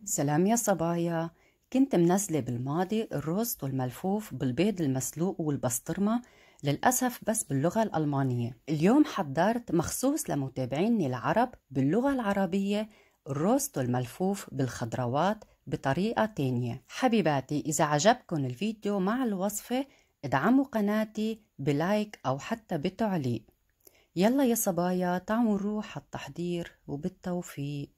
سلام يا صبايا. كنت منزلة بالماضي الروست والملفوف بالبيض المسلوق والبسطرمة، للأسف بس باللغة الألمانية. اليوم حضرت مخصوص لمتابعيني العرب باللغة العربية الروست والملفوف بالخضروات بطريقة تانية. حبيباتي، إذا عجبكم الفيديو مع الوصفة ادعموا قناتي بلايك أو حتى بتعليق. يلا يا صبايا تعالوا نروح على التحضير وبالتوفيق.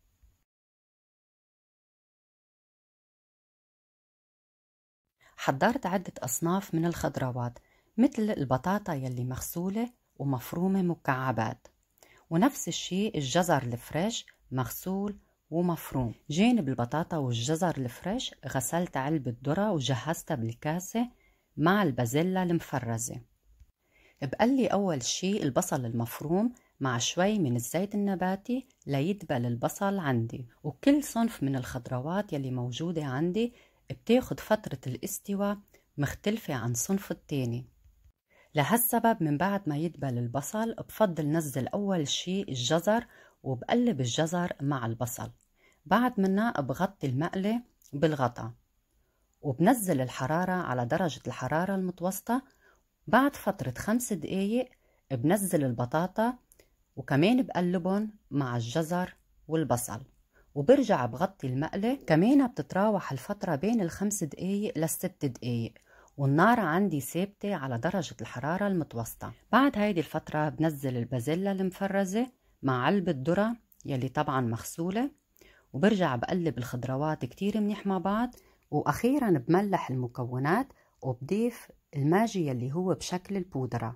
حضرت عدة أصناف من الخضروات مثل البطاطا يلي مغسولة ومفرومة مكعبات، ونفس الشيء الجزر الفريش مغسول ومفروم. جانب البطاطا والجزر الفريش غسلت علبة ذرة وجهزتها بالكاسة مع البازيلا المفرزة. بقلي أول شيء البصل المفروم مع شوي من الزيت النباتي ليدبل البصل عندي. وكل صنف من الخضروات يلي موجودة عندي بتاخد فترة الاستواء مختلفة عن صنف التاني. لهالسبب من بعد ما يدبل البصل بفضل نزل أول شيء الجزر وبقلب الجزر مع البصل. بعد منها بغطي المقلة بالغطا وبنزل الحرارة على درجة الحرارة المتوسطة. بعد فترة 5 دقايق بنزل البطاطا وكمان بقلبهم مع الجزر والبصل، وبرجع بغطي المقلة. كمان بتتراوح الفترة بين 5 دقايق ل6 دقايق، والنار عندي ثابتة على درجة الحرارة المتوسطة. بعد هيدي الفترة بنزل البازيلا المفرزة مع علبة ذرة يلي طبعا مغسولة، وبرجع بقلب الخضروات كتير منيح مع بعض. وأخيرا بملح المكونات وبضيف الماجي يلي هو بشكل البودرة.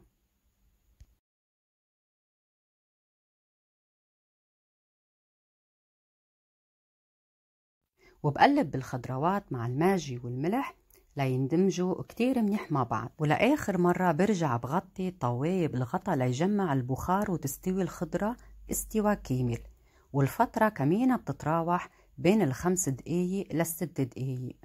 وبقلب بالخضروات مع الماجي والملح ليندمجوا كتير منيح مع بعض. ولآخر مرة برجع بغطي طواية بالغطا ليجمع البخار وتستوي الخضرة استواء كامل. والفترة كمان بتتراوح بين 5 دقايق ل6 دقايق.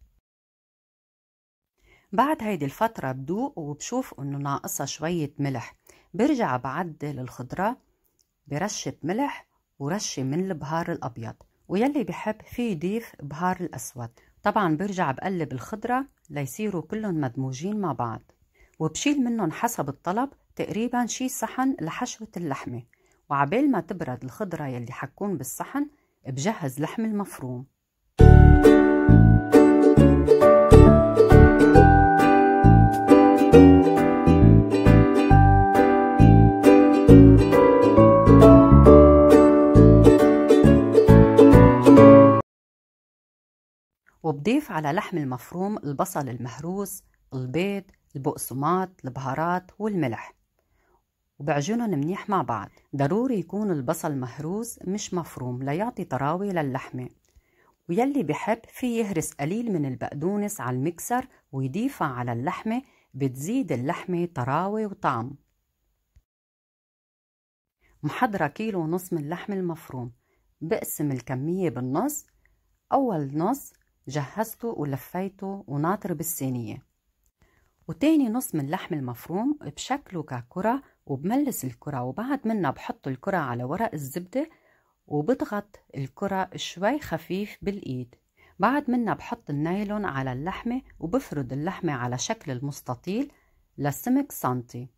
بعد هيدي الفترة بدوق وبشوف انه ناقصها شوية ملح، برجع بعدل الخضرة برشة ملح ورشة من البهار الأبيض، ويلي بحب فيه يضيف بهار الأسود. طبعا برجع بقلب الخضرة ليصيروا كلهم مدموجين مع بعض، وبشيل منهم حسب الطلب تقريبا شي صحن لحشوة اللحمة. وعبال ما تبرد الخضرة يلي حكون بالصحن بجهز لحم المفروم. وبضيف على لحم المفروم البصل المهروس، البيض، البقسماط، البهارات والملح، وبعجنهم منيح مع بعض. ضروري يكون البصل مهروس مش مفروم ليعطي طراوة للحمة. ويلي بحب فيه يهرس قليل من البقدونس على المكسر ويضيفها على اللحمة، بتزيد اللحمة طراوة وطعم. محضرة 1.5 كيلو من اللحم المفروم، بقسم الكمية بالنص. أول نص جهزته ولفيته وناطر بالصينية، وتاني نص من اللحم المفروم بشكله ككرة وبملس الكرة. وبعد منها بحط الكرة على ورق الزبدة وبضغط الكرة شوي خفيف بالإيد. بعد منها بحط النايلون على اللحمة وبفرد اللحمة على شكل المستطيل لسمك سنتي.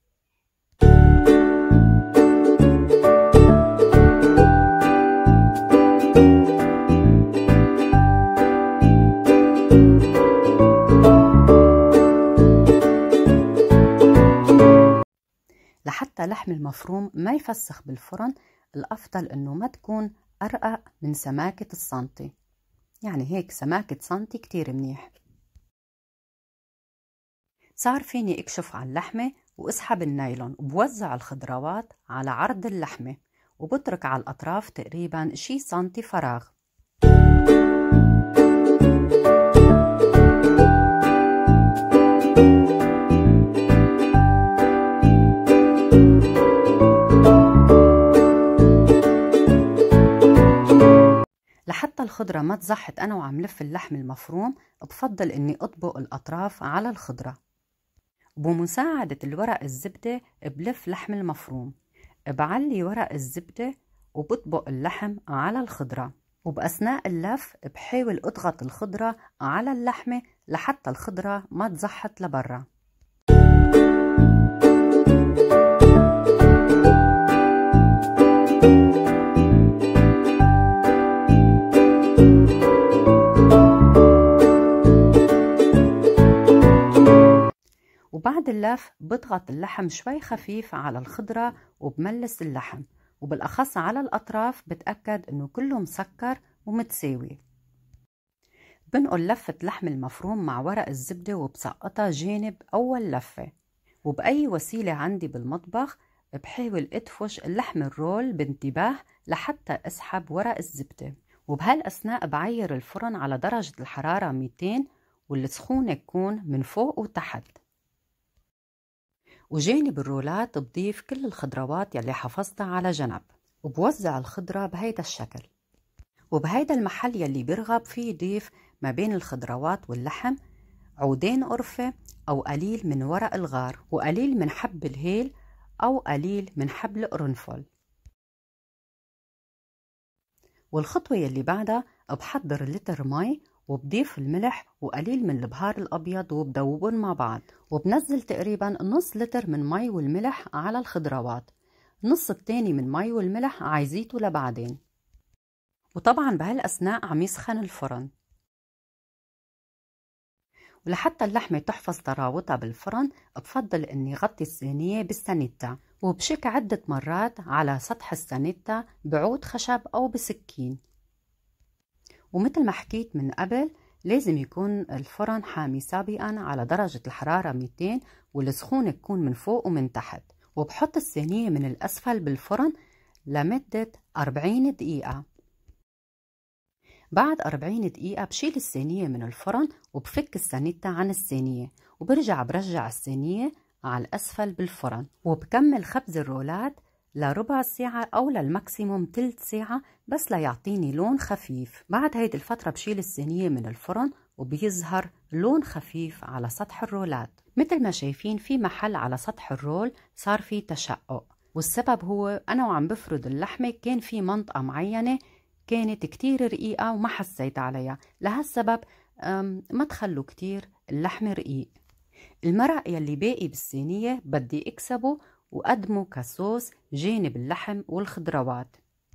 لحتى لحم المفروم ما يفسخ بالفرن الأفضل إنه ما تكون أرقق من سماكة السنتي، يعني هيك سماكة سنتي كتير منيح. صار فيني اكشف على اللحمة واسحب النايلون وبوزع الخضروات على عرض اللحمة، وبترك على الأطراف تقريبا شي سنتي فراغ. لحتى الخضرة ما تزحت أنا وعم لف اللحم المفروم، بفضل إني أطبق الأطراف على الخضرة. وبمساعدة الورق الزبدة بلف لحم المفروم، بعلي ورق الزبدة وبطبق اللحم على الخضرة. وبأثناء اللف بحاول اضغط الخضرة على اللحمة لحتى الخضرة ما تزحط لبرا. وبعد اللف بضغط اللحم شوي خفيف على الخضرة وبملس اللحم، وبالأخص على الأطراف بتأكد إنه كله مسكر ومتساوي. بنقل لفة لحم المفروم مع ورق الزبدة وبسقطها جانب أول لفة، وبأي وسيلة عندي بالمطبخ بحاول ادفش اللحم الرول بانتباه لحتى اسحب ورق الزبدة. وبهالأثناء بعير الفرن على درجة الحرارة 200 والسخونة تكون من فوق وتحت. وجانب الرولات بضيف كل الخضروات يلي حفظتها على جنب، وبوزع الخضرة بهيدا الشكل. وبهيدا المحل يلي بيرغب فيه يضيف ما بين الخضروات واللحم عودين قرفة أو قليل من ورق الغار وقليل من حب الهيل أو قليل من حب القرنفل. والخطوة يلي بعدها بحضر لتر مي وبضيف الملح وقليل من البهار الأبيض وبدوبهم مع بعض، وبنزل تقريبا نص لتر من مي والملح على الخضروات، نص التاني من مي والملح عايزيته لبعدين. وطبعا بهالأثناء عم يسخن الفرن، ولحتى اللحمة تحفظ طراوتها بالفرن بفضل اني غطي الصينية بالسانيتا وبشك عدة مرات على سطح السانيتا بعود خشب او بسكين. ومثل ما حكيت من قبل لازم يكون الفرن حامي سابقا على درجة الحرارة 200 والسخونة تكون من فوق ومن تحت. وبحط الصينية من الأسفل بالفرن لمدة 40 دقيقة. بعد 40 دقيقة بشيل الصينية من الفرن وبفك السانيتا عن الصينية وبرجع الصينية على الأسفل بالفرن، وبكمل خبز الرولات لربع ساعة أو للماكسيموم تلت ساعة بس ليعطيني لون خفيف. بعد هيدي الفترة بشيل الصينية من الفرن وبيظهر لون خفيف على سطح الرولات. مثل ما شايفين في محل على سطح الرول صار فيه تشقق، والسبب هو أنا وعم بفرد اللحمة كان في منطقة معينة كانت كتير رقيقة وما حسيت عليها، لهالسبب ما تخلوا كتير اللحم رقيق. المرق يلي باقي بالصينية بدي اكسبه وقدمه كصوص جانب اللحم والخضروات.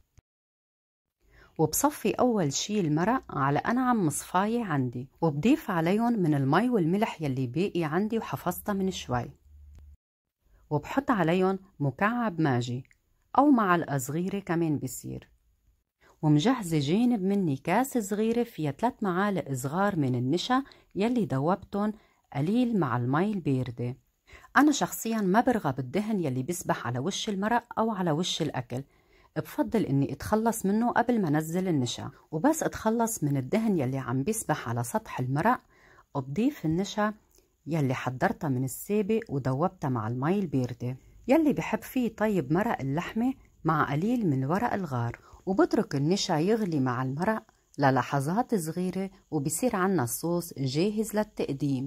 وبصفي أول شي المرق على أنعم مصفاية عندي وبضيف عليهم من المي والملح يلي باقي عندي وحفظتها من شوي، وبحط عليهم مكعب ماجي أو معلقة صغيرة كمان بصير. ومجهزة جانب مني كاسة صغيرة فيها 3 معالق صغار من النشا يلي دوبتهم قليل مع المي الباردة. أنا شخصيا ما برغب الدهن يلي بيسبح على وش المرق أو على وش الأكل، بفضل إني أتخلص منه قبل ما نزل النشا. وبس أتخلص من الدهن يلي عم بيسبح على سطح المرق بضيف النشا يلي حضرتها من السابق ودوبتها مع المي الباردة. يلي بحب فيه طيب مرق اللحمة مع قليل من ورق الغار، وبترك النشا يغلي مع المرق للحظات صغيرة وبصير عنا الصوص جاهز للتقديم.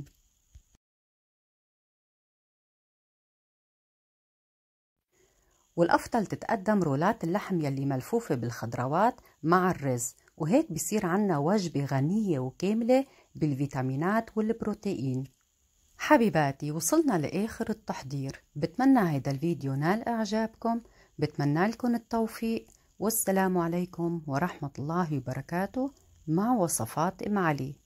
والأفضل تتقدم رولات اللحم يلي ملفوفة بالخضروات مع الرز، وهيك بصير عنا وجبة غنية وكاملة بالفيتامينات والبروتين. حبيباتي وصلنا لآخر التحضير، بتمنى هيدا الفيديو نال إعجابكم، بتمنى لكم التوفيق، والسلام عليكم ورحمة الله وبركاته. مع وصفات أم علي.